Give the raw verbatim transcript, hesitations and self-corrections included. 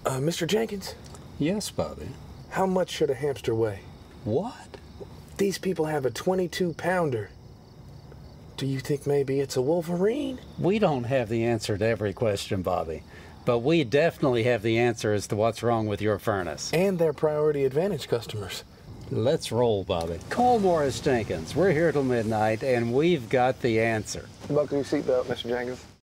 Uh, Mister Jenkins? Yes, Bobby. How much should a hamster weigh? What? These people have a twenty-two pounder. Do you think maybe it's a Wolverine? We don't have the answer to every question, Bobby. But we definitely have the answer as to what's wrong with your furnace. And their priority advantage customers. Let's roll, Bobby. Call Morris-Jenkins. We're here till midnight, and we've got the answer. Buckle your seatbelt, Mister Jenkins.